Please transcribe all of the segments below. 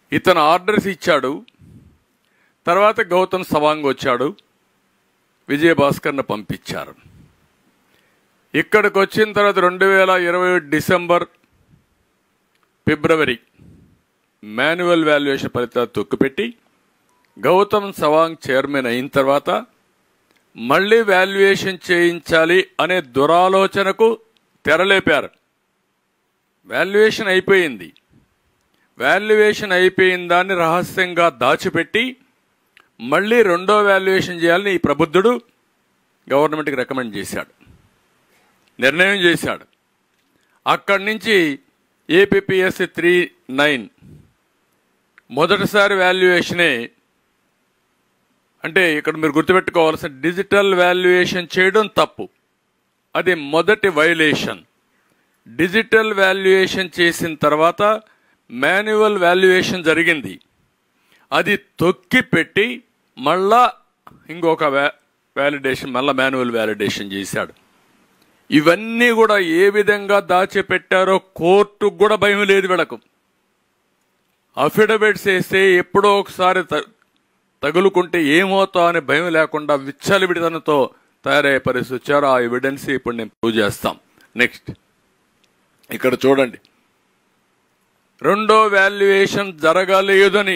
ఇతను ఆర్డర్స్ ఇచ్చాడు. తర్వాత గౌతమ్ సవాంగ్ వచ్చాడు, విజయభాస్కర్ను పంపించారు. ఇక్కడికి వచ్చిన తర్వాత 2020 డిసెంబర్ ఫిబ్రవరి మాన్యువల్ వాల్యుయేషన్ ఫలితాలు తొక్కిపెట్టి గౌతమ్ సవాంగ్ చైర్మన్ అయిన తర్వాత మళ్ళీ వాల్యుయేషన్ చేయించాలి అనే దురాలోచనకు తెరలేపారు. వాల్యుయేషన్ అయిపోయింది. వాల్యుయేషన్ అయిపోయిన దాన్ని రహస్యంగా దాచిపెట్టి మళ్ళీ రెండో వాల్యుయేషన్ చేయాలని ఈ ప్రబుద్ధుడు గవర్నమెంట్కి రికమెండ్ చేశాడు, నిర్ణయం చేశాడు. అక్కడి నుంచి ఏపీపీఎస్సీ 39 మొదటిసారి వాల్యుయేషనే. అంటే ఇక్కడ మీరు గుర్తుపెట్టుకోవాల్సిన, డిజిటల్ వాల్యుయేషన్ చేయడం తప్పు, అది మొదటి వైలేషన్. డిజిటల్ వాల్యుయేషన్ చేసిన తర్వాత మాన్యువల్ వాల్యుయేషన్ జరిగింది. అది తొక్కి పెట్టి మళ్ళా ఇంకొక వ్యాలిడేషన్, మళ్ళా మాన్యువల్ వ్యాలిడేషన్ చేశాడు. ఇవన్నీ కూడా ఏ విధంగా దాచిపెట్టారో కోర్టుకు కూడా భయం లేదు వీళ్ళకు. అఫిడవిట్స్ వేస్తే ఎప్పుడో ఒకసారి తగులుకుంటే ఏమవుతా అనే భయం లేకుండా విచ్చలవిడితనంతో తయారయ్యే పరిస్థితి వచ్చారు. ఆ ఎవిడెన్స్ ఇప్పుడు నేను ప్రూవ్ చేస్తాం. నెక్స్ట్ ఇక్కడ చూడండి, రెండో వాల్యుయేషన్ జరగలేదని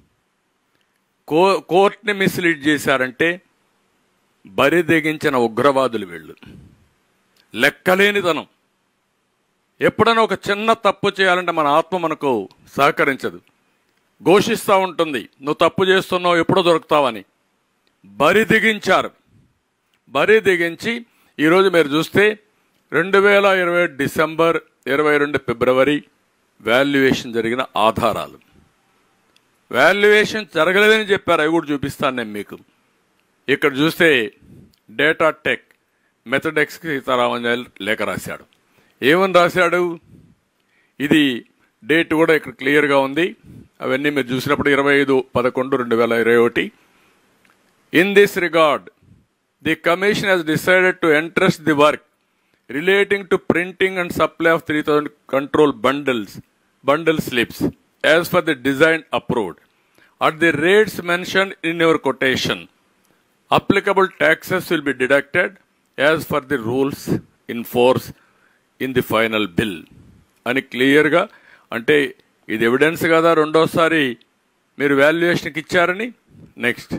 కోర్టుని మిస్లీడ్ చేశారంటే బరిదెగించిన ఉగ్రవాదులు వీళ్ళు. లెక్కలేనితనం. ఎప్పుడైనా ఒక చిన్న తప్పు చేయాలంటే మన ఆత్మ మనకు సహకరించదు, ఘోషిస్తూ ఉంటుంది, నువ్వు తప్పు చేస్తున్నావు, ఎప్పుడో దొరుకుతావని. బరి దిగించారు. బరి దిగించి ఈరోజు మీరు చూస్తే 2020 డిసెంబర్ 22 ఫిబ్రవరి వాల్యుయేషన్ జరిగిన ఆధారాలు. వాల్యుయేషన్ జరగలేదని చెప్పారు, అవి కూడా చూపిస్తాను నేను మీకు. ఇక్కడ చూస్తే డేటా టెక్ మెథడెక్స్కి సీతారామన్ లేఖ రాశాడు. ఏమని రాశాడు? ఇది డేట్ కూడా ఇక్కడ క్లియర్గా ఉంది. అవన్నీ మీరు చూసినప్పుడు 25/11/2021. In this regard the commission has decided to entrust the work relating to printing and supply of 3000 control bundle slips as per the design approved at the rates mentioned in your quotation. Applicable taxes will be deducted as per the rules in force in the final bill. అని క్లియర్గా, అంటే ఇది evidence కదా రెండోసారి మీరు వాల్యుయేషన్కి ఇచ్చారని. Next,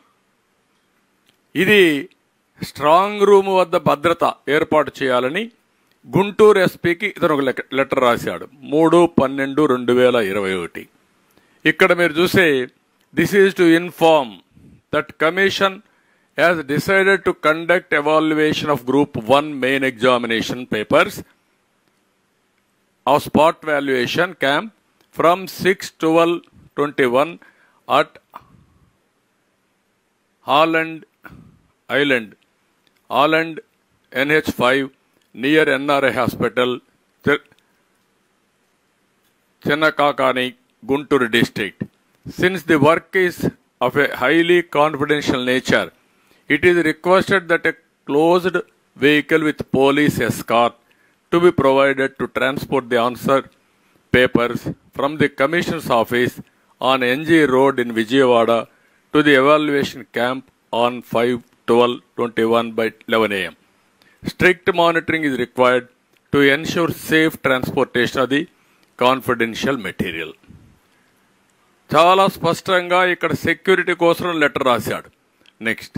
ఇది strong room వద్ద భద్రత ఏర్పాటు చేయాలని గుంటూరు ఎస్పీకి ఇతను ఒక లెటర్ రాశాడు 3/12/2021. ఇక్కడ మీరు చూసే this is to inform that commission has decided to conduct evaluation of group 1 main examination papers of spot valuation camp from 6/12/21 at Holland NH5 near NRI Hospital, Chennakakani, Guntur district. Since the work is of a highly confidential nature, it is requested that a closed vehicle with police escort to be provided to transport the answer papers from the Commissioner's office on NG Road in Vijayawada to the evaluation camp on 5/12/21 by 11 a.m. Strict monitoring is required to ensure safe transportation of the confidential material. చాలా స్పష్టంగా ఇక్కడ security కోసం letter రాశాడు. Next,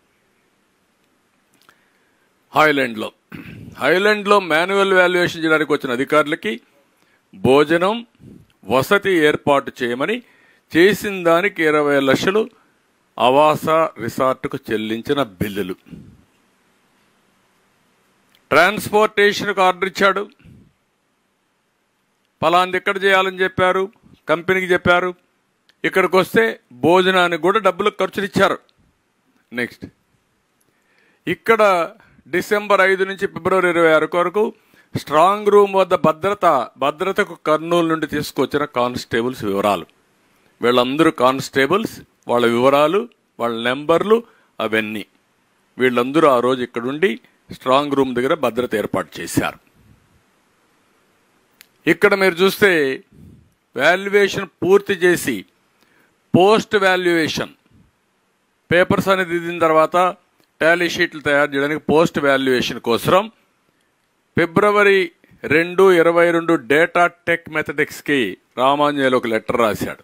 హైలాండ్లో manual valuation చేయడానికి వచ్చిన అధికారులకి భోజనం వసతి ఏర్పాటు చేయమని చేసిన దానికి 20 లక్షలు ఆవాస రిసార్ట్కు చెల్లించిన బిల్లులు. ట్రాన్స్పోర్టేషన్కు ఆర్డర్ ఇచ్చాడు, పలాంది ఎక్కడ చేయాలని చెప్పారు, కంపెనీకి చెప్పారు. ఇక్కడికి వస్తే భోజనానికి కూడా డబ్బులు ఖర్చులు ఇచ్చారు. నెక్స్ట్, ఇక్కడ డిసెంబర్ 5 నుంచి ఫిబ్రవరి 26 వరకు స్ట్రాంగ్ రూమ్ వద్ద భద్రతకు కర్నూలు నుండి తీసుకొచ్చిన కానిస్టేబుల్స్ వివరాలు. వీళ్ళందరూ కానిస్టేబుల్స్, వాళ్ళ వివరాలు, వాళ్ళ నెంబర్లు అవన్నీ వీళ్ళందరూ ఆ రోజు ఇక్కడుండి స్ట్రాంగ్ రూమ్ దగ్గర భద్రత ఏర్పాటు చేశారు. ఇక్కడ మీరు చూస్తే వాల్యుయేషన్ పూర్తి చేసి పోస్ట్ వాల్యుయేషన్ పేపర్స్ అనేది దిద్దిన తర్వాత టాలీ షీట్లు తయారు చేయడానికి పోస్ట్ వాల్యుయేషన్ కోసం ఫిబ్రవరి 2, 22 డేటా టెక్ మెథడిక్స్కి రామాంజనేయులు ఒక లెటర్ రాశాడు.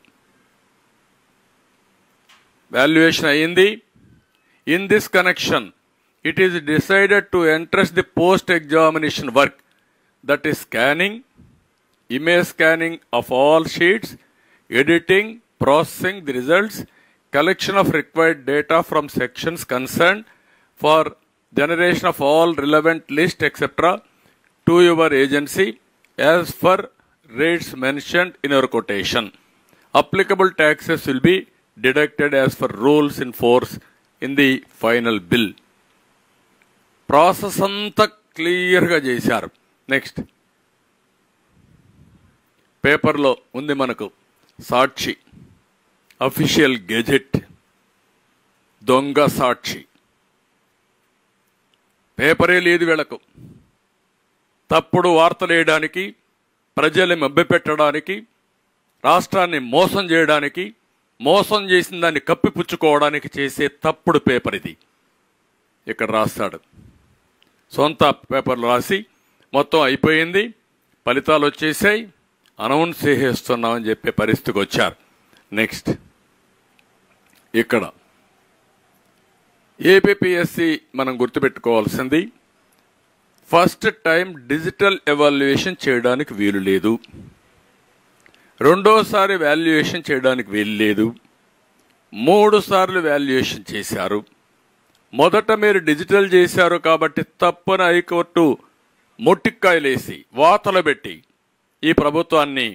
వాల్యుయేషన్ అయింది. In this connection it is decided to entrust the post-examination work, that is scanning, image scanning of all sheets, editing, processing the results, collection of required data from sections concerned for generation of all relevant list etc. to your agency as per rates mentioned in your quotation. Applicable taxes will be deducted as per rules in force in the final bill. Process అంతా క్లియర్గా చేశారు. Next పేపర్లో ఉంది మనకు సాక్షి, official gazette, దొంగ సాక్షి. పేపరే లేదు వీళ్ళకు. తప్పుడు వార్తలు వేయడానికి, ప్రజల్ని మభ్యపెట్టడానికి, రాష్ట్రాన్ని మోసం చేయడానికి, మోసం చేసిన దాన్ని కప్పిపుచ్చుకోవడానికి చేసే తప్పుడు పేపర్ ఇది. ఇక్కడ రాస్తాడు, సొంత పేపర్లు రాసి మొత్తం అయిపోయింది, ఫలితాలు వచ్చేసాయి, అనౌన్స్ చేసేస్తున్నామని చెప్పే పరిస్థితికి వచ్చారు. నెక్స్ట్ ఇక్కడ ఏపీపీఎస్సి మనం గుర్తుపెట్టుకోవాల్సింది, ఫస్ట్ టైం డిజిటల్ ఎవాల్యుయేషన్ చేయడానికి వీలు లేదు, రెండోసారి వాల్యుయేషన్ చేయడానికి వీలు లేదు, 3 సార్లు వాల్యుయేషన్ చేశారు. మొదట మీరు డిజిటల్ చేశారు కాబట్టి తప్పున హైకోర్టు మొట్టికాయలేసి వాతలు పెట్టి ఈ ప్రభుత్వాన్ని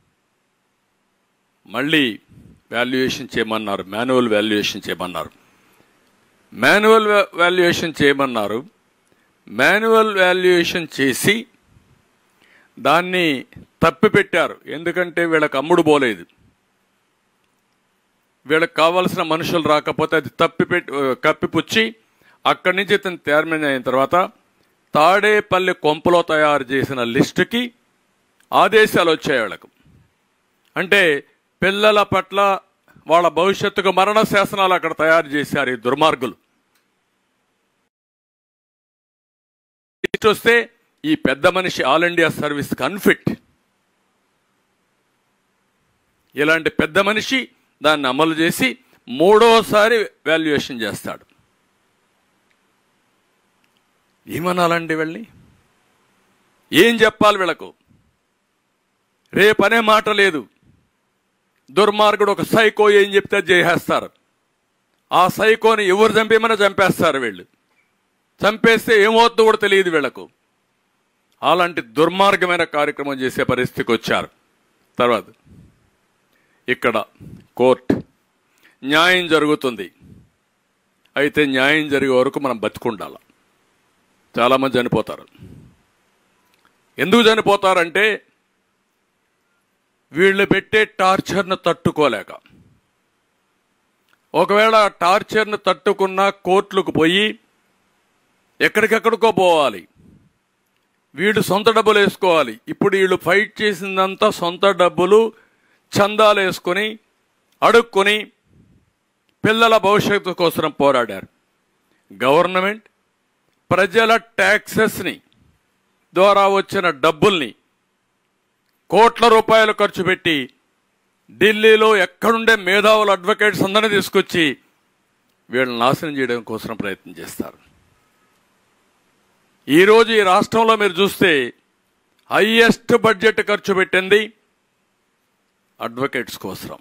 మళ్ళీ వాల్యుయేషన్ చేయమన్నారు, మాన్యువల్ వాల్యుయేషన్ చేయమన్నారు. మాన్యువల్ వాల్యుయేషన్ చేసి దాన్ని తప్పిపెట్టారు. ఎందుకంటే వీళ్ళకి అమ్ముడు పోలేదు, వీళ్ళకి కావాల్సిన మనుషులు రాకపోతే అది కప్పిపుచ్చి అక్కడి నుంచి ఇతను తీర్మానం అయిన తర్వాత తాడేపల్లి కొంపలో తయారు చేసిన లిస్టుకి ఆదేశాలు వచ్చాయి వీళ్ళకు. అంటే పిల్లల పట్ల వాళ్ళ భవిష్యత్తుకు మరణ శాసనాలు అక్కడ తయారు చేశారు ఈ దుర్మార్గులు. లిస్ట్ వస్తే ఈ పెద్ద మనిషి ఆల్ ఇండియా సర్వీస్కి అన్ఫిట్. ఇలాంటి పెద్ద మనిషి దాన్ని అమలు చేసి 3వసారి వాల్యుయేషన్ చేస్తాడు. ఏమనాలండి వెళ్ళి? ఏం చెప్పాలి వీళ్ళకు? రేపనే మాట లేదు. దుర్మార్గుడు ఒక సైకో ఏం చెప్తే చేసేస్తారు. ఆ సైకోని ఎవరు చంపేమని చంపేస్తారు వీళ్ళు. చంపేస్తే ఏమవుతుందో కూడా తెలియదు వీళ్లకు. అలాంటి దుర్మార్గమైన కార్యక్రమం చేసే పరిస్థితికి వచ్చారు. తర్వాత ఇక్కడ కోర్టు న్యాయం జరుగుతుంది. అయితే న్యాయం జరిగే వరకు మనం బతుకుండాలి. చాలామంది చనిపోతారు. ఎందుకు చనిపోతారంటే వీళ్ళు పెట్టే టార్చర్ను తట్టుకోలేక. ఒకవేళ టార్చర్ను తట్టుకున్న కోర్టులకు పోయి ఎక్కడికెక్కడికో పోవాలి, వీళ్ళు సొంత డబ్బులు వేసుకోవాలి. ఇప్పుడు వీళ్ళు ఫైట్ చేసిందంతా సొంత డబ్బులు చందాలు వేసుకొని అడుక్కొని పిల్లల భవిష్యత్తు కోసం పోరాడారు. గవర్నమెంట్ ప్రజల ట్యాక్సెస్ని ద్వారా వచ్చిన డబ్బుల్ని కోట్ల రూపాయలు ఖర్చు పెట్టి ఢిల్లీలో ఎక్కడుండే మేధావుల అడ్వకేట్స్ అందరినీ తీసుకొచ్చి వీళ్ళని నాశనం చేయడం కోసం ప్రయత్నం చేస్తారు. ఈరోజు ఈ రాష్ట్రంలో మీరు చూస్తే హైయెస్ట్ బడ్జెట్ ఖర్చు పెట్టింది అడ్వకేట్స్ కోసం.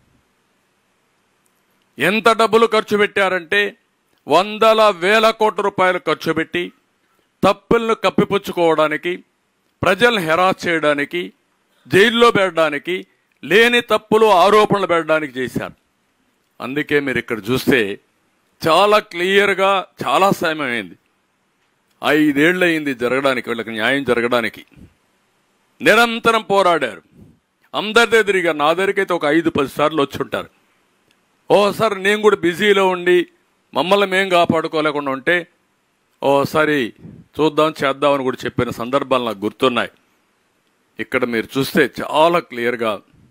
ఎంత డబ్బులు ఖర్చు పెట్టారంటే వందల వేల కోట్ల రూపాయలు ఖర్చు పెట్టి తప్పులను కప్పిపుచ్చుకోవడానికి, ప్రజలను హెరాస్ చేయడానికి, జైల్లో పెట్టడానికి, లేని తప్పులు ఆరోపణలు పెట్టడానికి చేశారు. అందుకే మీరు ఇక్కడ చూస్తే చాలా క్లియర్గా చాలా సమయం అయింది. 5 ఏళ్ళు అయింది జరగడానికి, వీళ్ళకి న్యాయం జరగడానికి. నిరంతరం పోరాడారు. అందరి తిరిగా నా దగ్గరికైతే ఒక 5-10 సార్లు వచ్చి ఉంటారు. ఓసారి నేను కూడా బిజీలో ఉండి మమ్మల్ని మేము కాపాడుకోలేకుండా ఉంటే ఓసారి చూద్దాం చేద్దామని కూడా చెప్పిన సందర్భాలు నాకు గుర్తున్నాయి. ఇక్కడ మీరు చూస్తే చాలా క్లియర్గా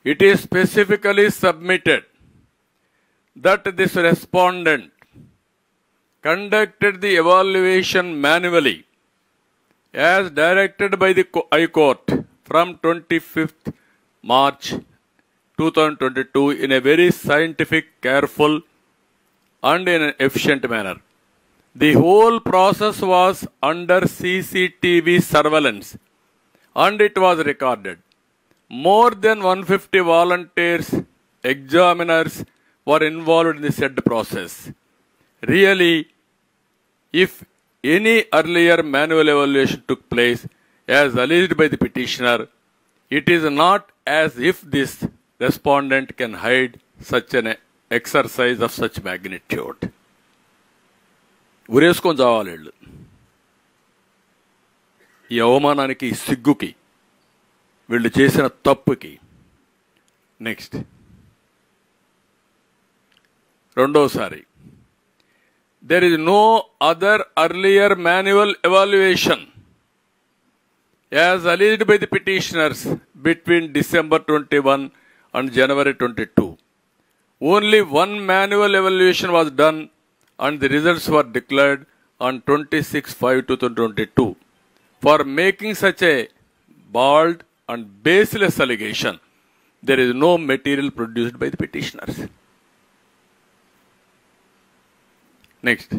it is specifically submitted that this respondent conducted the evaluation manually as directed by the High Court from 25th March 2022 in a very scientific, careful and in an efficient manner. The whole process was under CCTV surveillance and it was recorded. More than 150 volunteers, examiners were involved in the said process. Really, if any earlier manual evaluation took place as alleged by the petitioner, it is not as if this respondent can hide such an exercise of such magnitude. ఉరేసుకొని చావాలి వీళ్ళు. ఈ అవమానానికి, ఈ సిగ్గుకి, వీళ్ళు చేసిన తప్పుకి. Next రెండోసారి, there is no other earlier manual evaluation as alleged by the petitioners between December 21 and January 22. Only one manual evaluation was done and the results were declared on 26/5/2022. For making such a bald and baseless allegation, there is no material produced by the petitioners. Next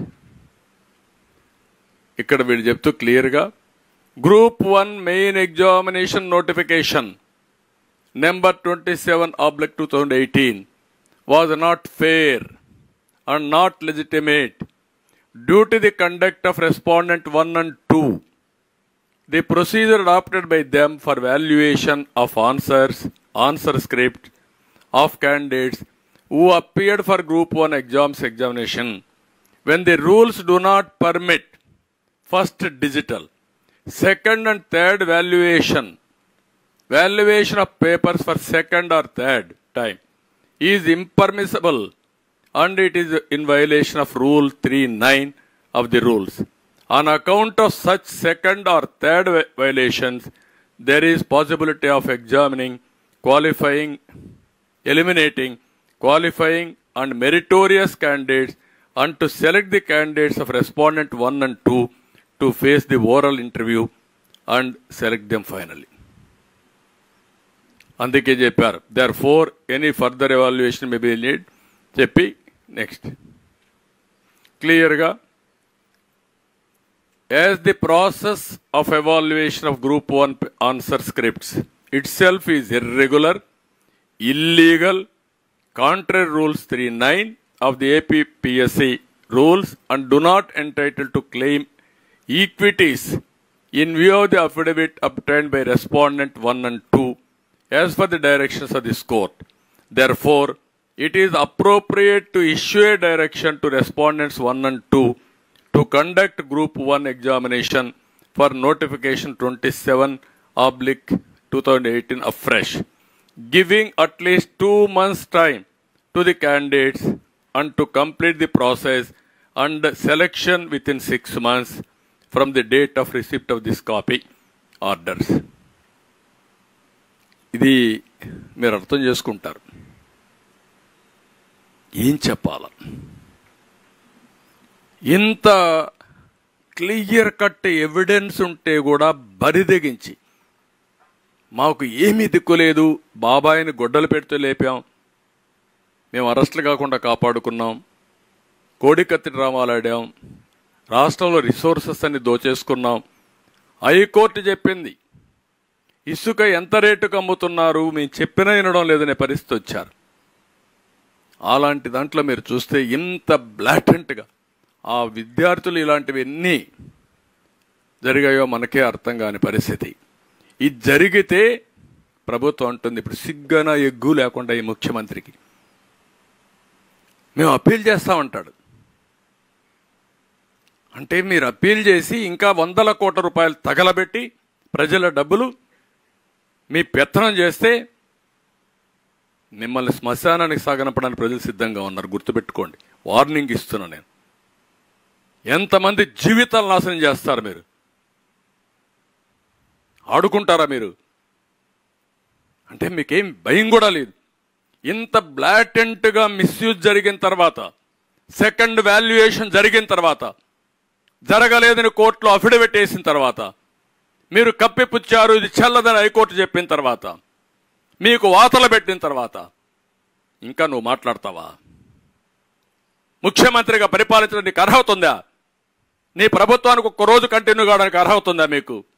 ఇక్కడ వీళ్ళు చెప్తూ క్లియర్గా, group 1 main examination notification number 27/2018 was not fair and not legitimate due to the conduct of respondent 1 and 2. The procedure adopted by them for valuation of answer script of candidates who appeared for group 1 examination, when the rules do not permit first digital, second and third valuation of papers for second or third time is impermissible and it is in violation of Rule 3(9) of the rules. On account of such second or third violations, there is possibility of eliminating qualifying and meritorious candidates and to select the candidates of respondent 1 and 2 to face the oral interview and select them finally. అందుకే చెప్పారు, therefore any further evaluation may be needed చెప్పి next క్లియర్గా, as the process of evaluation of group 1 answer scripts itself is irregular, illegal, contrary rules 3(9) of the APPSC rules and do not entitle to claim equities in view of the affidavit obtained by respondent 1 and 2 as per the directions of this court. Therefore, it is appropriate to issue a direction to respondents 1 and 2 to conduct group 1 examination for notification 27/2018 afresh, giving at least 2 months time to the candidates and to complete the process and selection within 6 months from the date of receipt of this copy orders. ఇది మీరు అర్థం చేసుకుంటారు. ఏం చెప్పాల, ఇంత clear cut evidence ఉంటే కూడా బరిదెగించి మాకు ఏమీ దిక్కులేదు, బాబాయిని గొడ్డలు పెడుతూ లేపాం, మేము అరెస్టులు కాకుండా కాపాడుకున్నాం, కోడికత్తి డ్రామాలు ఆడాం, రాష్ట్రంలో రిసోర్సెస్ అన్ని దోచేసుకున్నాం, హైకోర్టు చెప్పింది ఇసుక ఎంత రేటుకు అమ్ముతున్నారు, మేము చెప్పినా వినడం లేదనే పరిస్థితి వచ్చారు. అలాంటి దాంట్లో మీరు చూస్తే ఇంత బ్లాటెంట్గా ఆ విద్యార్థులు ఇలాంటివి ఎన్ని జరిగాయో మనకే అర్థం కాని పరిస్థితి. ఇది జరిగితే ప్రభుత్వం అంటుంది ఇప్పుడు సిగ్గన ఎగ్గు లేకుండా ఈ ముఖ్యమంత్రికి మేము అప్పీల్ చేస్తామంటాడు. అంటే మీరు అప్పీల్ చేసి ఇంకా 100 కోట్ల రూపాయలు తగలబెట్టి ప్రజల డబ్బులు మీ పెత్తనం చేస్తే మిమ్మల్ని శ్మశానానికి సాగనపడానికి ప్రజలు సిద్ధంగా ఉన్నారు. గుర్తుపెట్టుకోండి, వార్నింగ్ ఇస్తున్నా నేను. ఎంతమంది జీవితాలు నాశనం చేస్తారు మీరు? ఆడుకుంటారా మీరు? అంటే మీకేం భయం కూడా లేదు. ఇంత బ్లాటెంట్గా మిస్యూజ్ జరిగిన తర్వాత, సెకండ్ వాల్యుయేషన్ జరిగిన తర్వాత, జరగలేదని కోర్టులో అఫిడవిట్ వేసిన తర్వాత, మీరు కప్పిపుచ్చారు ఇది చెల్లదని హైకోర్టు చెప్పిన తర్వాత, మీకు వాతలు పెట్టిన తర్వాత ఇంకా నువ్వు మాట్లాడతావా? ముఖ్యమంత్రిగా పరిపాలించడానికి అర్హత ఉందా? నీ ప్రభుత్వానికి ఒక్క రోజు కంటిన్యూ కావడానికి అర్హత ఉందా మీకు?